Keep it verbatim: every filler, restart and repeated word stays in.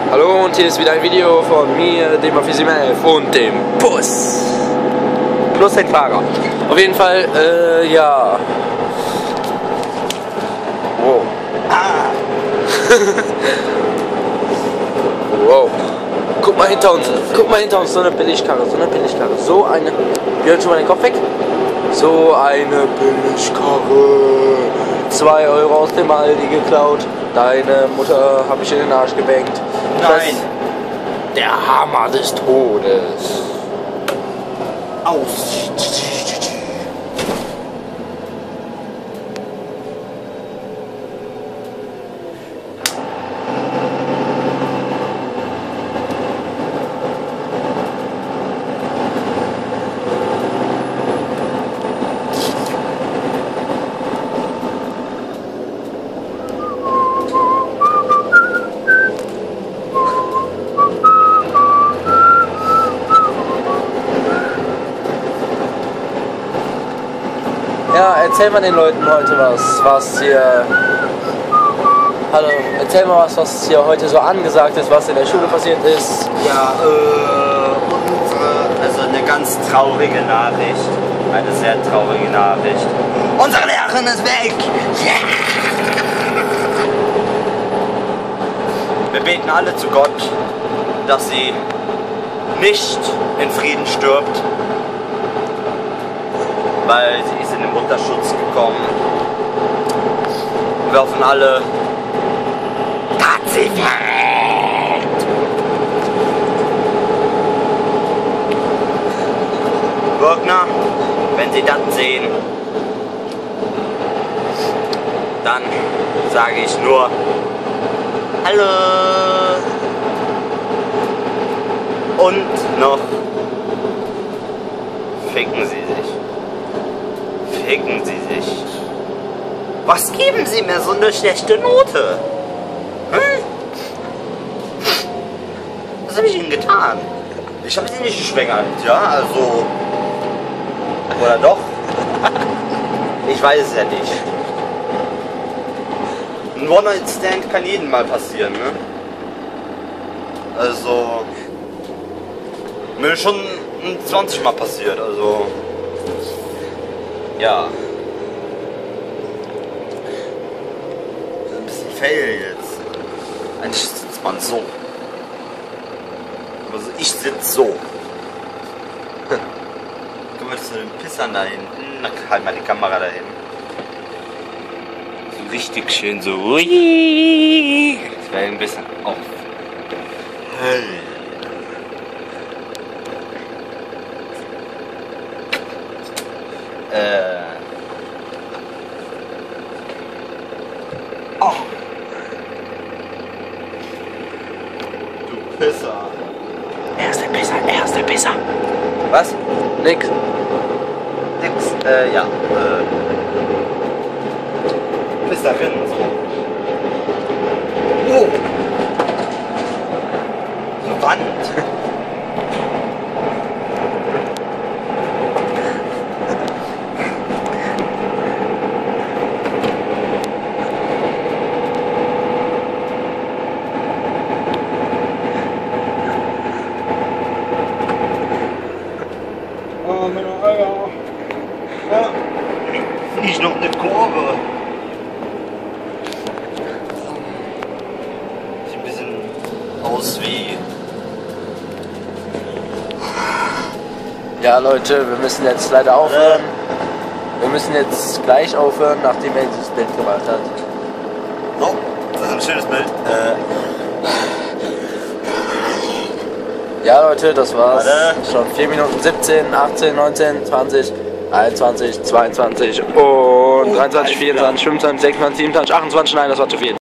Hallo und hier ist wieder ein Video von mir, dem Affisimef und dem Bus. Plus den Fahrer. Auf jeden Fall, äh, ja. Wow. Ah. Wow. Guck mal hinter uns, guck mal hinter uns, so eine Billigkarre, so eine Billigkarre. So eine, gehört schon mal den Kopf weg? So eine Billigkarre. Zwei Euro aus dem Aldi geklaut. Deine Mutter habe ich in den Arsch gebankt. Nein. Das, der Hammer des Todes. Aus. Ja, erzähl mal den Leuten heute was, was hier... Hallo, erzähl mal was, was hier heute so angesagt ist, was in der Schule passiert ist. Ja, äh, unsere, also eine ganz traurige Nachricht. Eine sehr traurige Nachricht. Unsere Lehrerin ist weg! Yeah! Wir beten alle zu Gott, dass sie nicht in Frieden stirbt, weil sie ist in den Mutterschutz gekommen. Wir hoffen alle, dass sie verreckt. Wagner, wenn Sie das sehen, dann sage ich nur Hallo. Und noch ficken Sie sich. Ficken Sie sich. Was geben Sie mir so eine schlechte Note? Hm? Was habe ich Ihnen getan? Ich habe Sie nicht geschwängert, ja, also... Oder doch? Ich weiß es ja nicht. Ein One-Night-Stand kann jedem mal passieren, ne? Also... Mir ist schon zwanzig Mal passiert, also... Ja. Das ist ein bisschen fail jetzt. Eigentlich sitzt man so. Also ich sitze so. Guck mal zu den Pissern da hinten. Na, halt mal die Kamera dahin. So richtig schön so. Ui. Das wäre ein bisschen auf. Hey. Äh. Oh. Du Pisser. Er ist der Pisser, er ist der Pisser. Was? Nix. Nix. Äh, ja. Äh. Pisserin. Oh. Die Wand. Oh, meine Eier. Ja. Nicht noch eine Kurve. Sieht ein bisschen aus wie... Ja Leute, wir müssen jetzt leider aufhören. Wir müssen jetzt gleich aufhören, nachdem er dieses Bild gemacht hat. So, das ist ein schönes Bild. Äh. Ja Leute, das war's. Warte. Schon vier Minuten siebzehn, achtzehn, neunzehn, zwanzig, einundzwanzig, zweiundzwanzig und dreiundzwanzig, vierundzwanzig, fünfundzwanzig, sechsundzwanzig, siebenundzwanzig, achtundzwanzig. Nein, das war zu viel.